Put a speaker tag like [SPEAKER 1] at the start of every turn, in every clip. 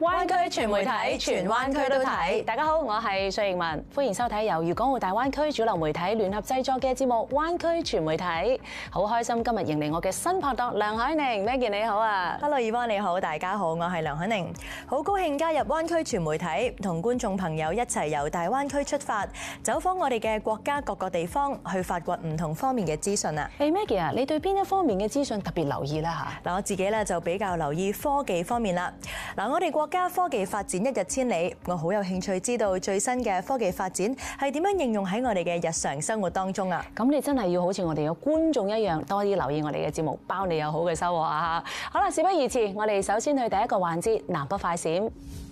[SPEAKER 1] 灣區全媒體，全灣區都睇。大家好，我係薛盈文，歡迎收睇由粵港澳大灣區主流媒體聯合製作嘅節目《灣區全媒體》。好開心今日迎嚟我嘅新拍檔梁凱寧 ，Maggie 你好啊
[SPEAKER 2] ！Hello， Yvonne 你好，大家好，我係梁凱寧，好高興加入灣區全媒體，同觀眾朋友一齊由大灣區出發，走訪我哋嘅國家各個地方，去發掘唔同方面嘅資訊啊
[SPEAKER 1] ！Maggie 啊，你對邊一方面嘅資訊特別留意咧嚇？
[SPEAKER 2] 嗱，我自己咧就比較留意科技方面啦。嗱，我哋國家科技發展一日千里，我好有興趣知道最新嘅科技發展係點樣應用喺我哋嘅日常生活當中啊！
[SPEAKER 1] 咁你真係要好似我哋嘅觀眾一樣，多啲留意我哋嘅節目，包你有好嘅收穫啊！好啦，事不宜遲，我哋首先去第一個環節南北快閃。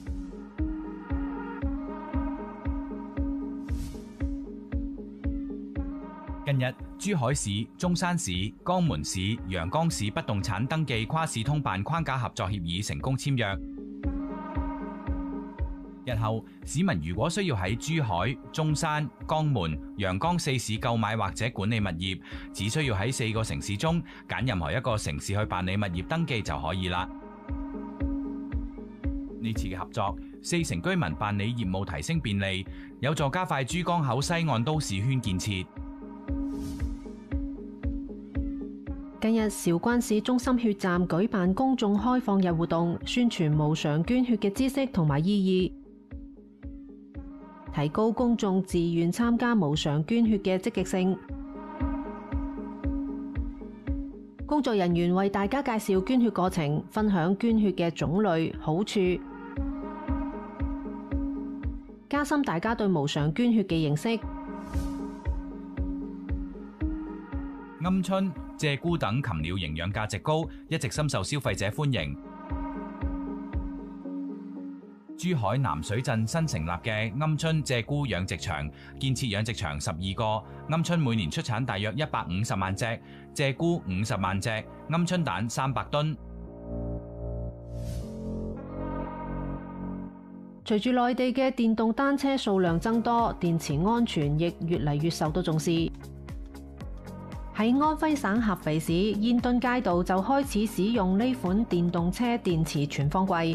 [SPEAKER 3] 近日，珠海市、中山市、江門市、陽江市不動產登記跨市通辦框架合作協議成功簽約。日後，市民如果需要喺珠海、中山、江門、陽江4市購買或者管理物業，只需要喺4個城市中揀任何一個城市去辦理物業登記就可以啦。呢次嘅合作，4城居民辦理業務提升便利，有助加快珠江口西岸都市圈建設。
[SPEAKER 4] 近日，韶關市中心血站舉辦公眾開放日活動，宣傳無償捐血嘅知識同埋意義，提高公眾自願參加無償捐血嘅積極性。工作人員為大家介紹捐血過程，分享捐血嘅種類、好處，加深大家對無償捐血嘅認識。
[SPEAKER 3] 鵪鶉、鷓鴣等禽鳥營養價值高，一直深受消費者歡迎。珠海南水鎮新成立嘅鵪鶉、鷓鴣養殖場，建設養殖場12個，鵪鶉每年出產大約150萬隻，鷓鴣50萬隻，鵪鶉蛋300噸。
[SPEAKER 4] 隨住內地嘅電動單車數量增多，電池安全亦越嚟越受到重視。喺安徽省合肥市煙墩街道就開始使用呢款電動車電池存放櫃，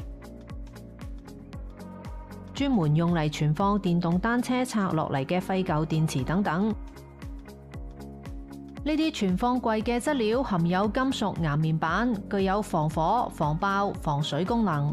[SPEAKER 4] 專門用嚟存放電動單車拆落嚟嘅廢舊電池等等。呢啲存放櫃嘅質料含有金屬岩面板，具有防火、防爆、防水功能。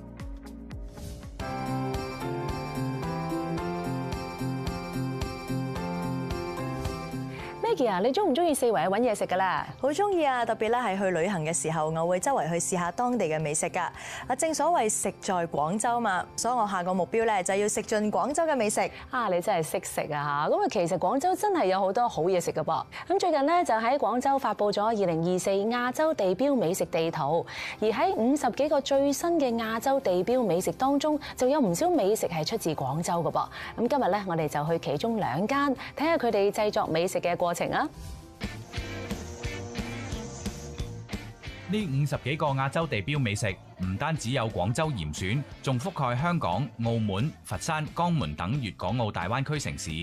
[SPEAKER 1] 你中唔中意四圍去揾嘢食噶啦？
[SPEAKER 2] 好中意啊！特別咧係去旅行嘅時候，我會周圍去試下當地嘅美食噶。正所謂食在廣州嘛，所以我下個目標咧就要食盡廣州嘅美食。
[SPEAKER 1] 啊，你真係識食啊！咁其實廣州真係有好多好嘢食噶噃。咁最近呢，就喺廣州發布咗2024亞洲地標美食地圖，而喺50幾個最新嘅亞洲地標美食當中，就有唔少美食係出自廣州噶噃。咁今日咧，我哋就去其中2間睇下佢哋製作美食嘅過程啊！
[SPEAKER 3] 呢50幾個亞洲地標美食，唔單止有廣州嚴選，仲覆蓋香港、澳門、佛山、江門等粵港澳大灣區城市。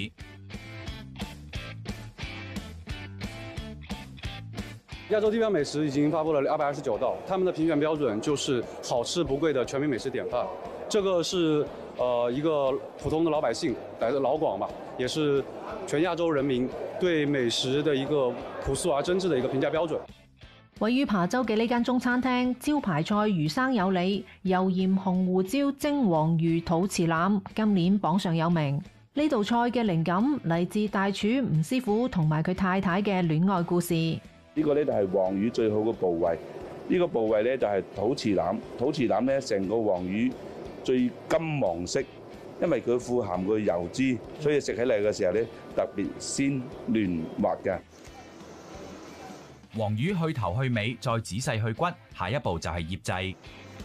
[SPEAKER 5] 亞洲地標美食已經發布了229道，他們的評選標準就是好吃不貴的全民美食典範。這個是一個普通的老百姓來自老廣吧，也是全亞洲人民對美食的一個樸素而真摯的一個評價標準。
[SPEAKER 4] 位於琶洲嘅呢間中餐廳，招牌菜魚生有理、油鹽紅胡椒蒸黃魚肚翅腩，今年榜上有名。呢道菜嘅靈感嚟自大廚吳師傅同埋佢太太嘅戀愛故事。
[SPEAKER 6] 呢個呢就係黃魚最好嘅部位，呢個部位呢就係肚翅腩。肚翅腩呢成個黃魚最金黃色，因為佢富含個油脂，所以食起嚟嘅時候呢特別鮮嫩滑嘅。
[SPEAKER 3] 黃魚去頭去尾，再仔細去骨，下一步就係醃製。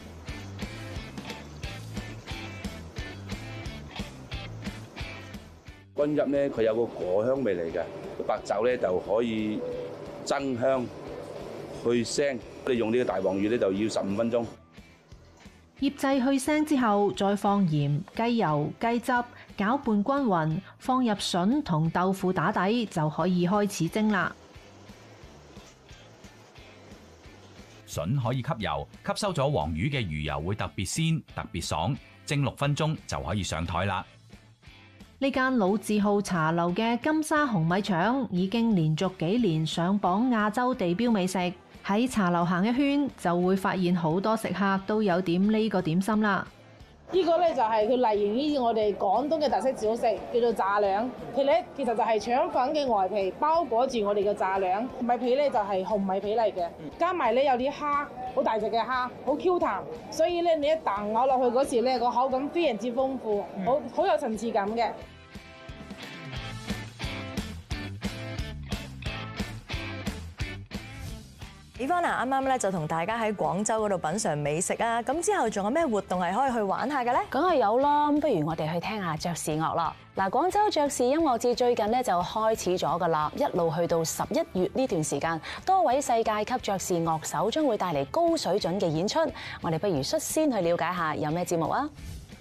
[SPEAKER 6] 君邑呢，佢有個果香味嚟嘅，白酒呢就可以增香去腥。我哋用呢個大黃魚呢，就要15分鐘。
[SPEAKER 4] 醃製去腥之後，再放鹽、雞油、雞汁，攪拌均勻，放入筍同豆腐打底，就可以開始蒸啦。
[SPEAKER 3] 筍可以吸油，吸收咗黃魚嘅魚油會特別鮮、特別爽，蒸6分鐘就可以上台啦。
[SPEAKER 4] 呢間老字號茶樓嘅金沙紅米腸已經連續幾年上榜亞洲地標美食。喺茶樓行一圈就會發現好多食客都有點呢個點心啦。
[SPEAKER 7] 呢個咧就係佢嚟源於我哋廣東嘅特色小食，叫做炸兩。佢咧其實就係腸粉嘅外皮包裹住我哋嘅炸兩，米皮咧就係紅米皮嚟嘅，加埋咧有啲蝦，好大隻嘅蝦，好 Q 彈，所以咧你一啖咬落去嗰時咧個口感非常之豐富，好有層次感嘅。
[SPEAKER 2] Ivana 啱啱咧就同大家喺廣州嗰度品嚐美食啊，咁之後仲有咩活動係可以去玩下嘅咧？
[SPEAKER 1] 梗係有啦，咁不如我哋去聽下爵士樂啦。嗱，廣州爵士音樂節最近咧就開始咗㗎啦，一路去到11月呢段時間，多位世界級爵士樂手將會帶嚟高水準嘅演出。我哋不如率先去了解下有咩節目啊！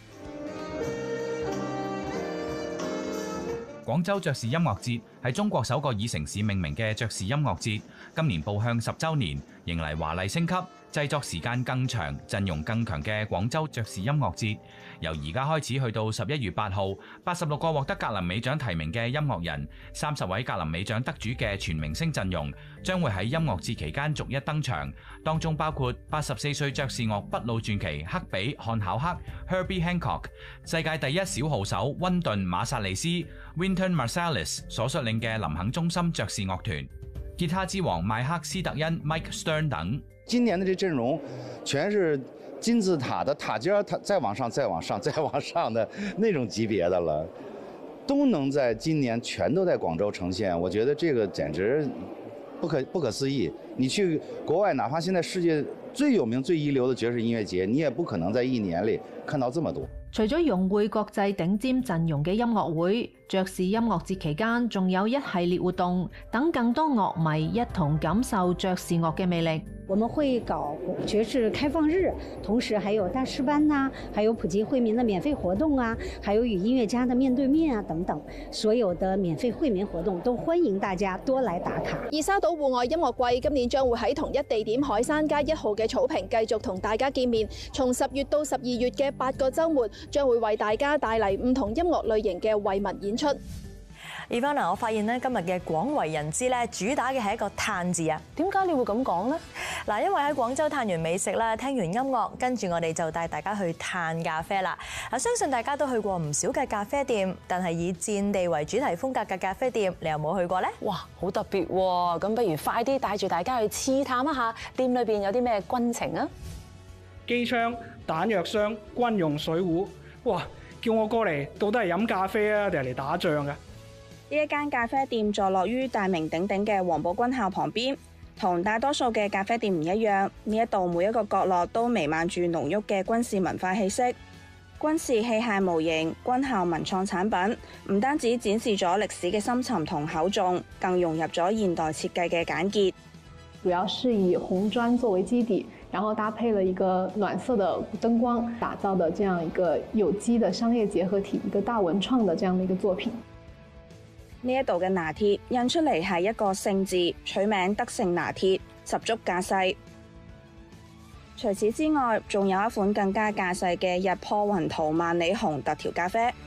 [SPEAKER 3] 廣州爵士音樂節係中國首個以城市命名嘅爵士音樂節，今年步向10週年，迎嚟華麗升級、製作時間更長、陣容更強嘅廣州爵士音樂節。由而家開始去到11月8號，86個獲得格林美獎提名嘅音樂人，30位格林美獎得主嘅全明星陣容，將會喺音樂節期間逐一登場。當中包括84歲爵士樂不老傳奇克比漢考克 Herbie Hancock、世界第一小號手溫頓馬薩利斯 Wynton Marsalis 所率領嘅林肯中心爵士樂團、吉他之王麥克斯特恩 Mike Stern 等。
[SPEAKER 8] 今年的這陣容全是金字塔的塔尖，再往上、再往上、再往上的那種級別的了，都能在今年全都在廣州呈現，我覺得這個簡直不可思議。你去國外，哪怕現在世界最有名、最一流的爵士音樂節，你也不可能在一年裡看到這麼多。
[SPEAKER 4] 除咗融匯國際頂尖陣容嘅音樂會，爵士音樂節期間仲有一系列活動，等更多樂迷一同感受爵士樂嘅魅力。
[SPEAKER 9] 我們會搞爵士開放日，同時還有大師班吶，還有普及惠民的免費活動啊，還有與音樂家的面對面啊等等，所有的免費惠民活動都歡迎大家多來打卡。
[SPEAKER 10] 二沙島戶外音樂季今年將會喺同一地點海山街1號嘅草坪繼續同大家見面，從10月到12月嘅8個週末，將會為大家帶嚟唔同音樂類型嘅惠民演出。
[SPEAKER 2] Ivana，我發現咧今日嘅廣為人知咧，主打嘅係一個嘆字啊！
[SPEAKER 1] 點解你會咁講呢？
[SPEAKER 2] 嗱，因為喺廣州嘆完美食啦，聽完音樂，跟住我哋就帶大家去嘆咖啡啦。嗱，相信大家都去過唔少嘅咖啡店，但係以戰地為主題風格嘅咖啡店，你有冇去過呢？
[SPEAKER 1] 哇，好特別喎！咁不如快啲帶住大家去刺探一下店裏邊有啲咩軍情啊！
[SPEAKER 11] 機槍、彈藥箱、軍用水壺，哇！叫我過嚟，到底係飲咖啡啊，定係嚟打仗㗎？
[SPEAKER 12] 呢一間咖啡店坐落於大名鼎鼎嘅黃埔軍校旁邊，同大多數嘅咖啡店唔一樣。呢一度每一個角落都彌漫住濃郁嘅軍事文化氣息。軍事器械模型、軍校文創產品，唔單止展示咗歷史嘅深沉同厚重，更融入咗現代設計嘅簡潔。
[SPEAKER 13] 主要是以紅磚作為基底，然後搭配了一個暖色的燈光，打造的這樣一個有機的商業結合體，一個大文創的這樣的一個作品。
[SPEAKER 12] 呢一度嘅拿鐵印出嚟係一個勝字，取名德勝拿鐵，十足架勢。除此之外，仲有一款更加架勢嘅日破雲圖萬里紅特調咖啡，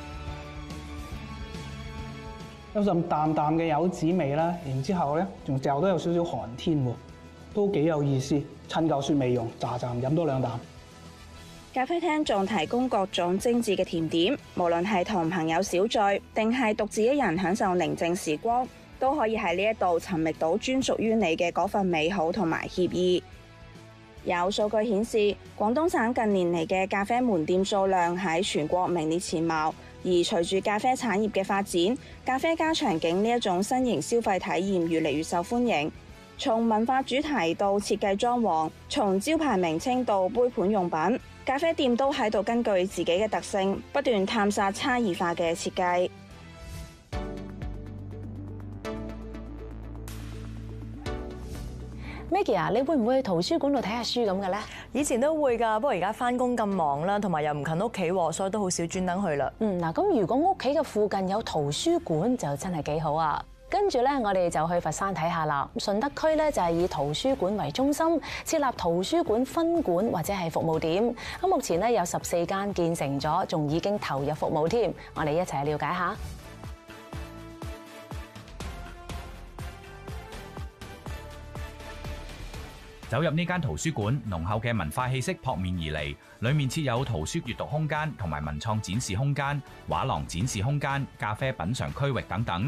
[SPEAKER 11] 有陣淡淡嘅柚子味啦，然之後咧仲嚼到有少少寒天喎，都幾有意思。趁舊雪未融，喳喳飲多2啖。
[SPEAKER 12] 咖啡廳仲提供各種精緻嘅甜點，無論係同朋友小聚，定係獨自一人享受寧靜時光，都可以喺呢一度尋覓到專屬於你嘅嗰份美好同埋愜意。有數據顯示，廣東省近年嚟嘅咖啡門店數量喺全國名列前茅，而隨住咖啡產業嘅發展，咖啡加場景呢一種新型消費體驗越嚟越受歡迎。從文化主題到設計裝潢，從招牌名稱到杯盤用品，咖啡店都喺度根據自己嘅特性，不斷探索差異化嘅設計。
[SPEAKER 1] Maggie 啊，你會唔會去圖書館度睇下書咁嘅咧？
[SPEAKER 2] 以前都會㗎，不過而家返工咁忙啦，同埋又唔近屋企喎，所以都好少專登去啦。
[SPEAKER 1] 嗱，咁如果屋企嘅附近有圖書館就真係幾好啊！ 跟住咧，我哋就去佛山睇下啦。順德區咧就係以圖書館為中心，設立圖書館分館或者係服務點。咁目前咧有14間建成咗，仲已經投入服務添。我哋一齊去了解下。
[SPEAKER 3] 走入呢間圖書館，濃厚嘅文化氣息撲面而嚟。裡面設有圖書閱讀空間同埋文創展示空間、畫廊展示空間、咖啡品嚐區域等等。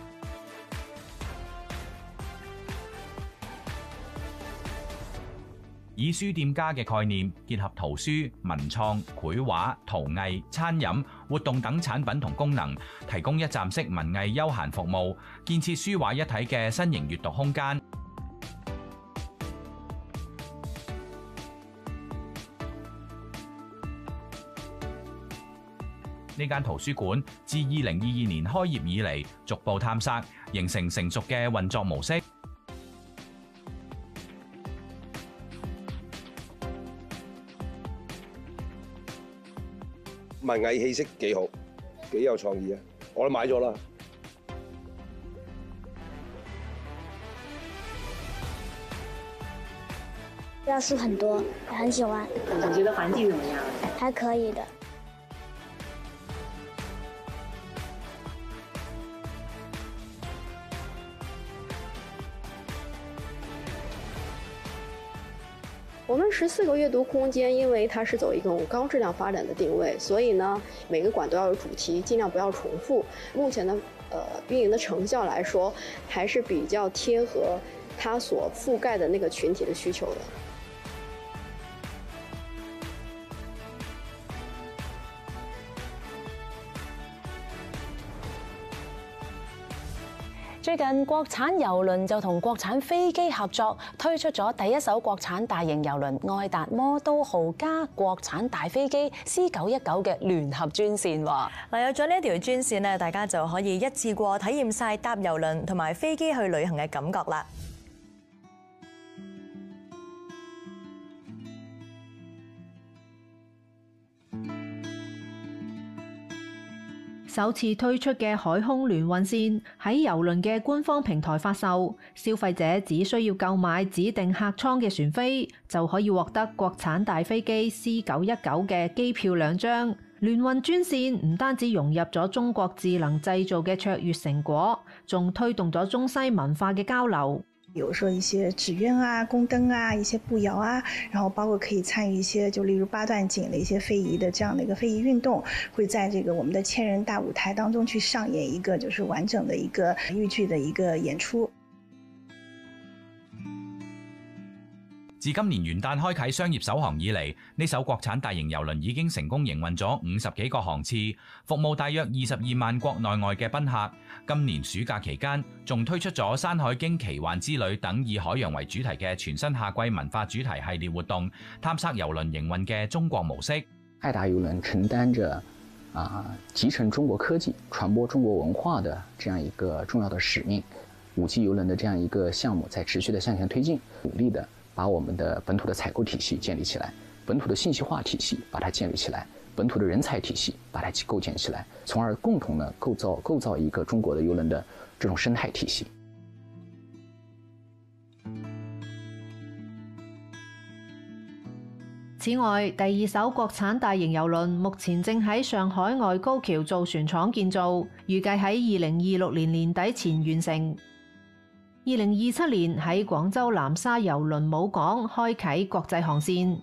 [SPEAKER 3] 以書店家嘅概念，結合圖書、文創、繪畫、陶藝、餐飲、活動等產品同功能，提供一站式文藝休閒服務，建設書畫一體嘅新型閱讀空間。呢間圖書館自2022年開業以嚟，逐步探索，形成成熟嘅運作模式。
[SPEAKER 14] 文藝氣息幾好，幾有創意啊！我都買咗啦。
[SPEAKER 15] 要書很多，很喜歡。
[SPEAKER 16] 你覺得環境怎麼樣？
[SPEAKER 15] 還可以的。
[SPEAKER 17] 我们14个阅读空间，因为它是走一种高质量发展的定位，所以呢，每个馆都要有主题，尽量不要重复。目前的运营的成效来说，还是比较贴合它所覆盖的那个群体的需求的。
[SPEAKER 1] 最近國產郵輪就同國產飛機合作，推出咗第一艘國產大型郵輪愛達魔都號加國產大飛機 C919嘅聯合專線喎。
[SPEAKER 2] 嗱，有咗呢一條專線咧，大家就可以一次過體驗晒搭郵輪同埋飛機去旅行嘅感覺啦。
[SPEAKER 4] 首次推出嘅海空聯運線喺郵輪嘅官方平台發售，消費者只需要購買指定客艙嘅船飛，就可以獲得國產大飛機 C919嘅機票2張。聯運專線唔單止融入咗中國智能製造嘅卓越成果，仲推動咗中西文化嘅交流。
[SPEAKER 18] 比如說一些紙鳶啊、宮燈啊、一些步搖啊，然後包括可以參與一些，就例如八段錦的一些非遺的這樣的一個非遺運動，會在這個我們的千人大舞台當中去上演一個就是完整的一個豫劇的一個演出。
[SPEAKER 3] 自今年元旦開啟商業首航以嚟，呢艘國產大型郵輪已經成功營運咗50幾個航次，服務大約22萬國內外嘅賓客。今年暑假期間，仲推出咗《山海經奇幻之旅》等以海洋為主題嘅全新夏季文化主題系列活動，探索郵輪營運嘅中國模式。
[SPEAKER 19] 愛達郵輪承擔着集成中國科技、傳播中國文化的這樣一個重要的使命。5G郵輪的這樣一個項目在持續的向前推進，努力的把我們的本土的採購體系建立起來，本土的信息化體系把它建立起來，本土的人才體系把它構建起來，從而共同的構造一個中國的郵輪的這種生態體系。
[SPEAKER 4] 此外，第2艘國產大型郵輪目前正喺上海外高橋造船廠建造，預計喺2026年年底前完成。2027年喺廣州南沙郵輪母港開啟國際航線。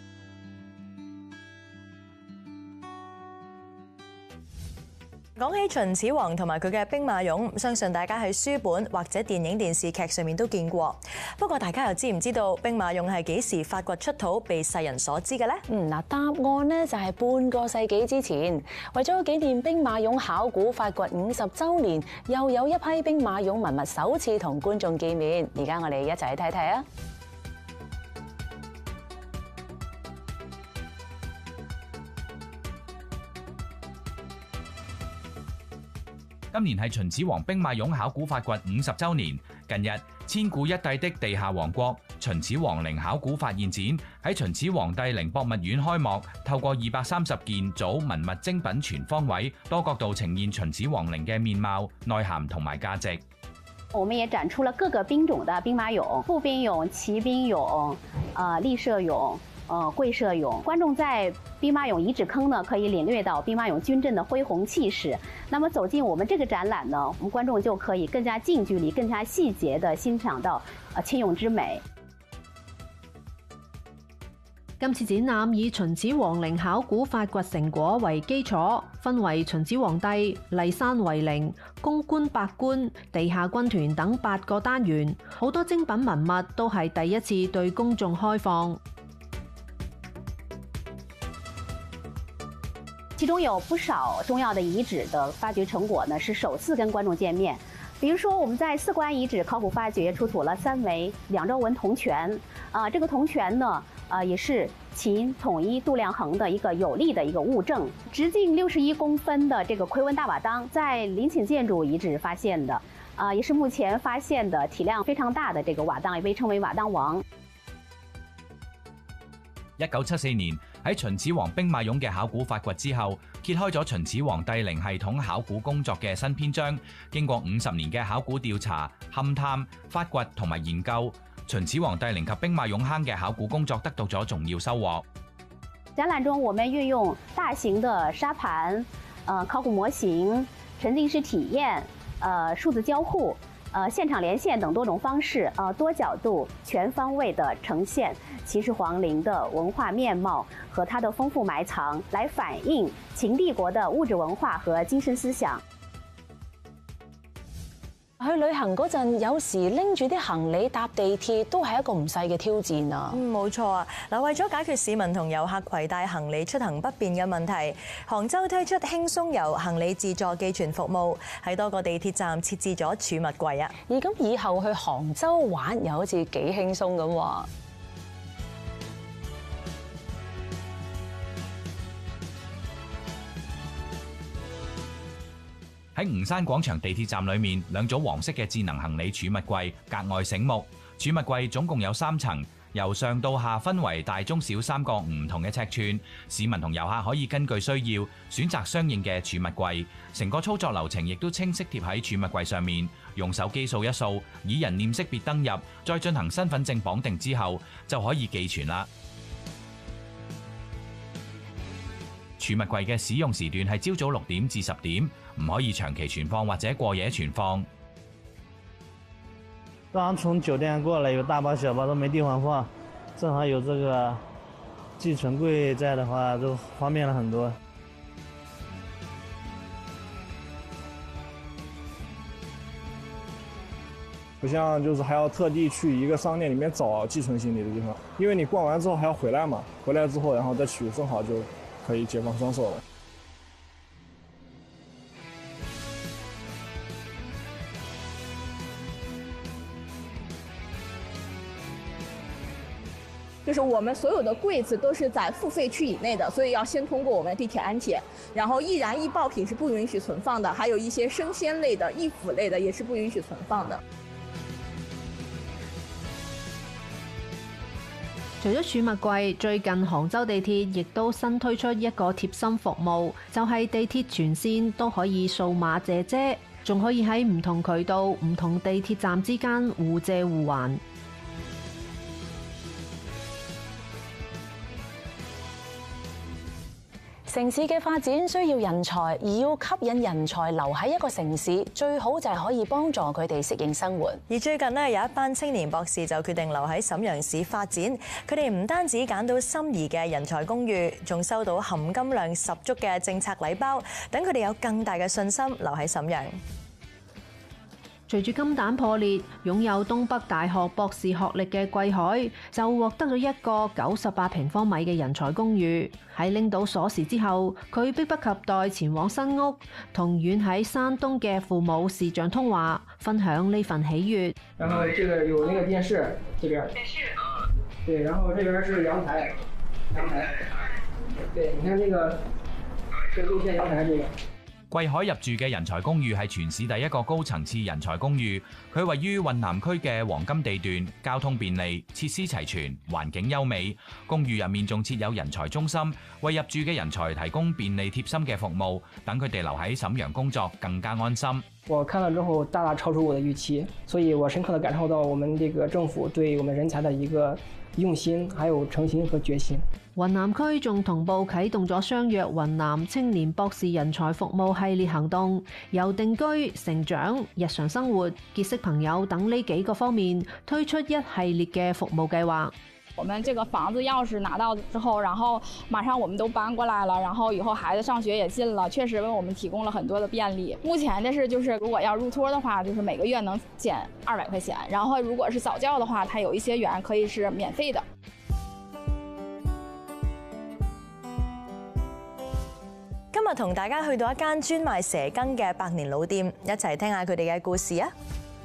[SPEAKER 2] 講起秦始皇同埋佢嘅兵馬俑，相信大家喺書本或者電影電視劇上面都見過。不過大家又知唔知道兵馬俑係幾時發掘出土被世人所知嘅呢？
[SPEAKER 1] 答案呢就係半個世紀之前，為咗紀念兵馬俑考古發掘50週年，又有一批兵馬俑文物首次同觀眾見面。而家我哋一齊去睇睇啊！
[SPEAKER 3] 今年係秦始皇兵馬俑考古發掘50週年。近日，千古一帝的地下王國秦始皇陵考古發現展喺秦始皇帝陵博物院開幕，透過230件組文物精品全方位，多角度呈現秦始皇陵嘅面貌、內涵同埋價值。
[SPEAKER 16] 我们也展出了各个兵种的兵马俑，步兵俑、骑兵俑、立射俑、跪射俑。观众在兵马俑遗址坑呢，可以领略到兵马俑军阵的恢宏气势。那么走进我们这个展览呢，我们观众就可以更加近距离、更加细节地欣赏到青俑之美。
[SPEAKER 4] 今次展覽以秦始皇陵考古發掘成果為基礎，分為秦始皇帝、驪山遺陵、宮觀百官、地下軍團等8個單元，好多精品文物都係第一次對公眾開放。
[SPEAKER 16] 其中有不少重要的遗址的发掘成果呢，是首次跟观众见面。比如说，我们在4关遗址考古发掘出土了3枚2周纹铜权，这个铜权呢，也是秦统一度量衡的一个有力的一个物证。直径61公分的这个夔纹大瓦当，在陵寝建筑遗址发现的，也是目前发现的体量非常大的这个瓦当，也被称为瓦当王。
[SPEAKER 3] 1974年喺秦始皇兵馬俑嘅考古發掘之後，揭開咗秦始皇帝陵系統考古工作嘅新篇章。經過50年嘅考古調查、勘探、發掘同埋研究，秦始皇帝陵及兵馬俑坑嘅考古工作得到咗重要收穫。
[SPEAKER 16] 展覽中，我們運用大型的沙盤、考古模型、沉浸式體驗、數字交互、現場連線等多種方式，多角度、全方位的呈現秦始皇陵的文化面貌和它的豐富埋藏，來反映秦帝國的物質文化和精神思想。
[SPEAKER 1] 去旅行嗰陣，有時拎住啲行李搭地鐵都係一個唔細嘅挑戰啊！
[SPEAKER 2] 冇錯啊！嗱，為咗解決市民同遊客攜帶行李出行不便嘅問題，杭州推出輕鬆遊行李自助寄存服務，喺多個地鐵站設置咗儲物櫃啊！
[SPEAKER 1] 而咁以後去杭州玩又好似幾輕鬆咁喎。
[SPEAKER 3] 喺吳山廣場地鐵站裏面，2組黃色嘅智能行李儲物櫃格外醒目。儲物櫃總共有3層，由上到下分為大、中、小3個唔同嘅尺寸。市民同遊客可以根據需要選擇相應嘅儲物櫃。成個操作流程亦都清晰貼喺儲物櫃上面，用手機掃一掃，以人臉識別登入，再進行身份證綁定之後，就可以寄存啦。儲物櫃嘅使用時段係朝早6點至10點，唔可以長期存放或者過夜存放。
[SPEAKER 20] 剛從酒店過來，有大包小包都沒地方放，正好有這個寄存櫃在的話，就方便了很多。
[SPEAKER 21] 不像就是還要特地去一個商店裡面找寄存行李的地方，因為你逛完之後還要回來嘛，回來之後然後再取，正好就可以解放雙手了。
[SPEAKER 22] 就是我们所有的柜子都是在付费区以内的，所以要先通过我们地铁安检。然后易燃易爆品是不允許存放的，还有一些生鮮類的、易腐類的也是不允許存放的。
[SPEAKER 4] 除咗儲物櫃，最近杭州地鐵亦都新推出一個貼心服務，就係地鐵全線都可以數碼借遮，仲可以喺唔同渠道、唔同地鐵站之間互借互還。
[SPEAKER 1] 城市嘅發展需要人才，而要吸引人才留喺一個城市，最好就係可以幫助佢哋適應生活。
[SPEAKER 2] 而最近呢，有一班青年博士就決定留喺瀋陽市發展，佢哋唔單止揀到心儀嘅人才公寓，仲收到含金量十足嘅政策禮包，等佢哋有更大嘅信心留喺瀋陽。
[SPEAKER 4] 隨住金蛋破裂，擁有東北大學博士學歷嘅桂海就獲得咗一個98平方米嘅人才公寓。喺拎到鎖匙之後，佢迫不及待前往新屋，同遠喺山東嘅父母視像通話，分享呢份喜悅。
[SPEAKER 11] 然後這個有那個電視，這邊。電視。對，然後這邊是陽台。陽台。對，你看這個露天陽台這個。
[SPEAKER 3] 貴海入住嘅人才公寓係全市第一個高層次人才公寓，佢位於雲南區嘅黃金地段，交通便利，設施齊全，環境優美。公寓入面仲設有人才中心，為入住嘅人才提供便利貼心嘅服務，等佢哋留喺瀋陽工作更加安心。
[SPEAKER 5] 我看了之後大大超出我的預期，所以我深刻地感受到我們這個政府對我們人才的一個用心，還有誠心和決心。
[SPEAKER 4] 雲南區仲同步啟動咗相約雲南青年博士人才服務系列行動，由定居、成長、日常生活、結識朋友等呢幾個方面推出一系列嘅服務計劃。
[SPEAKER 6] 我們這個房子鑰匙拿到之後，然後馬上我們都搬過來了，然後以後孩子上學也近了，確實為我們提供了很多的便利。目前的是，就是如果要入托的話，就是每個月能減200塊錢，然後如果是早教的話，它有一些園可以是免費的。
[SPEAKER 2] 今日同大家去到一間專賣蛇羹嘅百年老店，一齊聽下佢哋嘅故事啊！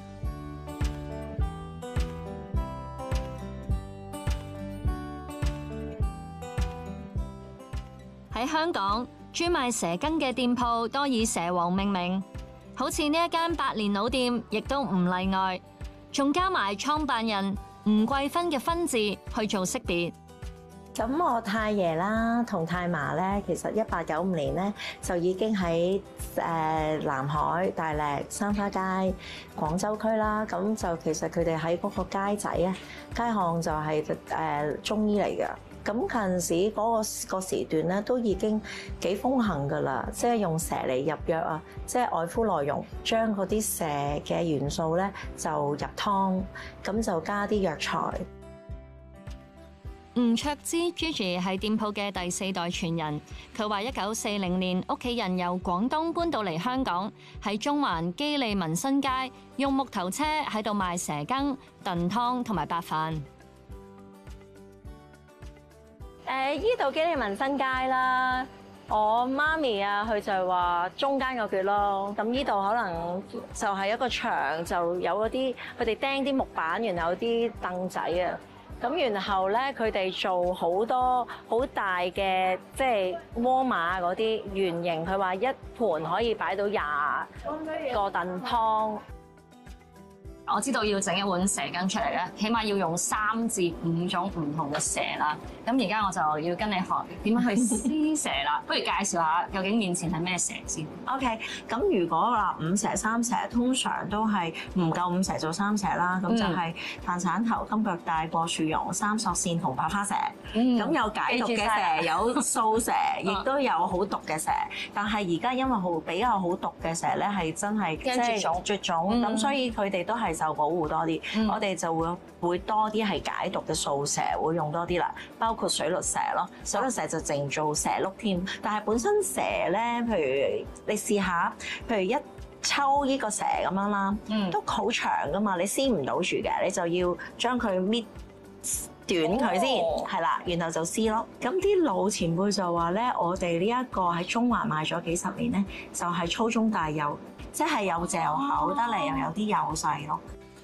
[SPEAKER 23] 喺香港，專賣蛇羹嘅店鋪多以蛇王命名，好似呢一間百年老店，亦都唔例外，仲加埋創辦人吳桂芬嘅芬字去做識別。
[SPEAKER 24] 咁我太爺啦同太嫲咧，其實1895年咧就已經喺南海、大瀝、三花街、廣州區啦。咁就其實佢哋喺嗰個街仔啊，街巷就係中醫嚟嘅。咁近時嗰個時段咧，都已經幾風行㗎啦，即係用蛇嚟入藥啊，即係外敷內用，將嗰啲蛇嘅元素咧就入湯，咁就加啲藥材。
[SPEAKER 23] 吳卓之 Gigi 係店鋪嘅第4代傳人，佢話1940年屋企人由廣東搬到嚟香港，喺中環基利民新街用木頭車喺度賣蛇羹、燉湯同埋白飯。
[SPEAKER 24] 依度基利民新街啦，我媽咪啊，佢就話中間個橛咯。咁呢度可能就係一個牆，就有嗰啲佢哋釘啲木板，然後有啲凳仔啊。咁然後咧，佢哋做好多好大嘅，即係鍋碼嗰啲圓形。佢話一盤可以擺到20個燉湯。
[SPEAKER 23] 我知道要整一碗蛇羹出嚟咧，起碼要用3至5種唔同嘅蛇啦。咁而家我就要跟你學點樣去撕蛇啦。不如介紹下究竟面前係咩蛇先。
[SPEAKER 24] OK， 咁如果話5蛇3蛇，通常都係唔夠5蛇做3蛇啦。咁就係飯鏟頭、金腳帶、過樹茸、三索線同白花蛇。咁有解毒嘅蛇，有素蛇，亦都有好毒嘅蛇。但係而家因為比較好毒嘅蛇咧，係真係即係絕種，咁所以佢哋都係受保護多啲。我哋就會多啲係解毒嘅素蛇，會用多啲啦。包括水律蛇咯，水律蛇就淨做蛇碌添。但係本身蛇咧，譬如你試下，譬如一抽呢個蛇咁樣啦，都好長噶嘛，你撕唔到住嘅，你就要將佢搣短佢先，係啦，然後就撕咯。咁啲老前輩就話咧，我哋呢一個喺中環賣咗幾十年咧，就係粗中大幼，即係有嚼口得嚟，又有啲幼細咯。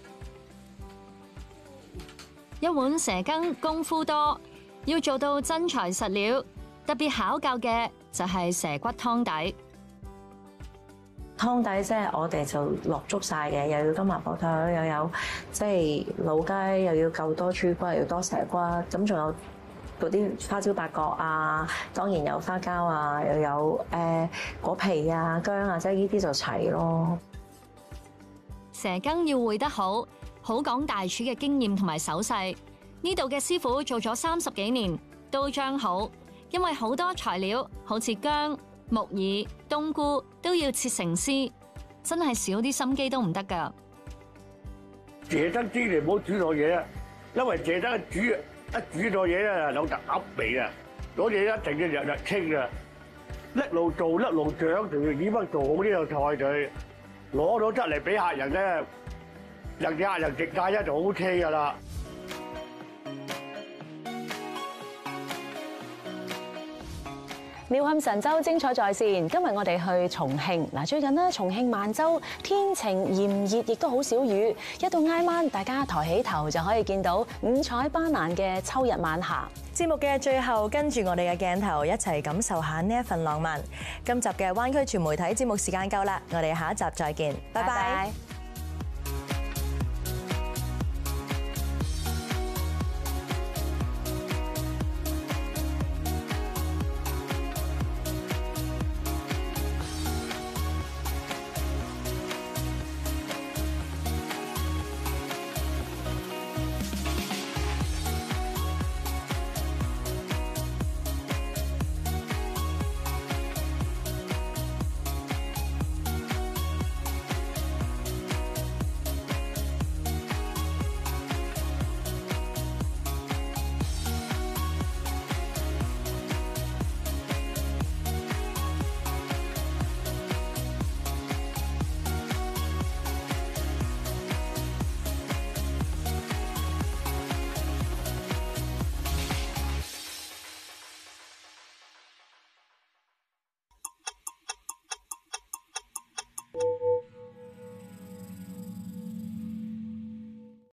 [SPEAKER 23] 一碗蛇羹功夫多，要做到真材實料，特別考究嘅就係蛇骨湯底。
[SPEAKER 24] 湯底即係我哋就落足晒嘅，又要金華火腿，又有即係老雞，又要夠多豬骨，又要多蛇骨，咁仲有嗰啲花椒八角啊，當然有花膠啊，又有果皮啊、薑啊，即係呢啲就齊咯。
[SPEAKER 23] 蛇羹要燴得好，好講大廚嘅經驗同埋手勢。呢度嘅師傅做咗30幾年，都將好，因為好多材料好似薑、木耳、冬菇都要切成絲，真係少啲心機都唔得㗎。
[SPEAKER 25] 蛇羹千祈唔好煮錯嘢啊，因為蛇羹一煮錯嘢咧有陣噏味啊，嗰嘢一定要日日清啊，一路做一路長，仲要點樣做好呢個菜佢，攞到出嚟俾客人咧，人哋客人食晒一就 OK 噶啦。
[SPEAKER 1] 鳥瞰神州精彩在線，今日我哋去重慶嗱。最近呢，重慶萬州天晴炎熱，亦都好少雨。一到挨晚，大家抬起頭就可以見到五彩斑斕嘅秋日晚霞。
[SPEAKER 2] 節目嘅最後，跟住我哋嘅鏡頭一齊感受下呢一份浪漫。今集嘅灣區全媒體節目時間夠啦，我哋下一集再見，拜拜。